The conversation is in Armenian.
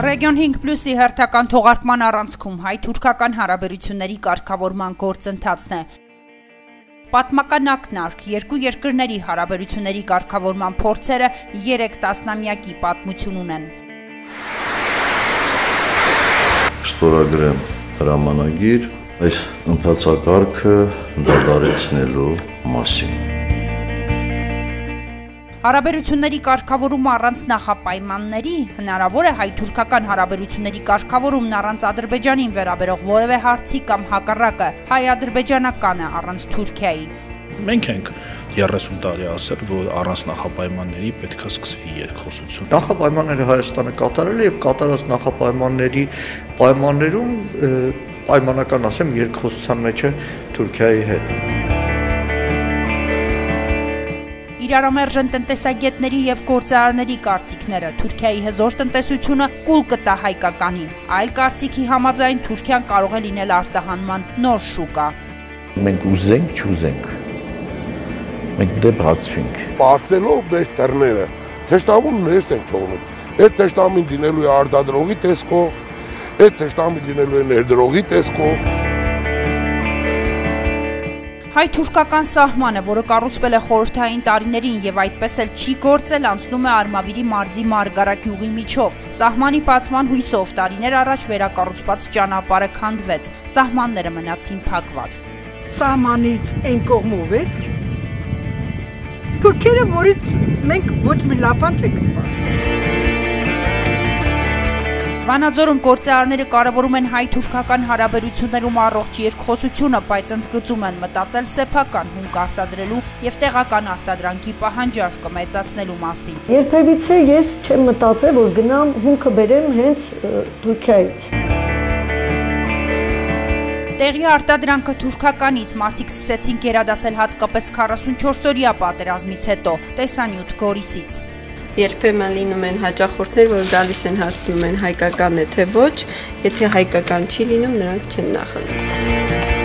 Region 5+-ի հերթական թողարկման առանցքում հայ-թուրքական հարաբերությունների կարգավորման գործընթացն է։ Պատմական ակնարկ երկու երկրների հարաբերությունների կարգավորման փորձերը 3 տասնամյակի պատմություն ունեն։ Շնորհագրեմ հրամանագիր այս ընթացակարգը դադարեցնելու մասին։ Հարաբերությունների կարգավորումը առանց նախապայմանների հնարավոր է հայ-թուրքական հարաբերությունների կարգավորումն առանց Ադրբեջանին վերաբերող որևէ հարցի կամ հակառակը հայ-ադրբեջանականը առանց Թուրքիայի։ Մենք ենք 30 տարի ասել, որ առանց նախապայմանների պետք է սկսվի երկխոսություն։ Նախապայմանները Հայաստանը կատարել է եւ կատարած նախապայմանների պայմաններում պայմանական ասեմ երկխոսության մեջ է Թուրքիայի հետ։ Իրարամերժ են տնտեսագետների եւ գործարարների կարծիքները, Թուրքիայի հզոր տնտեսությունը կուլ կտա հայկականին, այլ կարծիքի համաձայն Թուրքիան կարող է լինել արտահանման նոր շուկա։ Մենք ուզենք, չուզենք, մենք դե բացվենք։ Բացելով մեր դռները, թշնամուն ներս ենք թողնում, այդ թշնամին լինելու է արտադրողի տեսքով, այդ թշնամին լինելու է ներդրողի տեսքով։ Հայ-թուրքական սահմանը, որը կառուցվել է խորհրդային տարիներին եւ այդպես էլ չի գործել, անցնում է Արմավիրի մարզի Մարգարագյուղի միջով։ Սահմանի բացման հույսով տարիներ առաջ վերակառուցված ճանապարհը քանդվեց, սահմանները մնացին փակված։ Սահմանից այն կողմով է թուրքերը, որից մենք ոչ մի լապան չենք սպասում։ Վանաձորում գործարարները կարևորում են հայ-թուրքական հարաբերություններում առողջ երկխոսությունը, բայց ընդգծում են մտածել սեփական հումք արտադրելու եւ տեղական արտադրանքի պահանջարկը մեծացնելու մասին։ Երբևիցե ես չեմ մտածել, որ գնամ հումքը բերեմ հենց Թուրքիայից։ Տեղի արտադրանքը թուրքականից մարդիկ սկսեցին գերադասել հատկապես 44-օրյա պատերազմից հետո, տեսանյութ Գորիսից։ Երբեմն լինում են հաճախորդներ, որ գալիս են հարցնում են հայկական է թե ոչ, եթե հայկական չի լինում, նրանք չեն նախընտրում։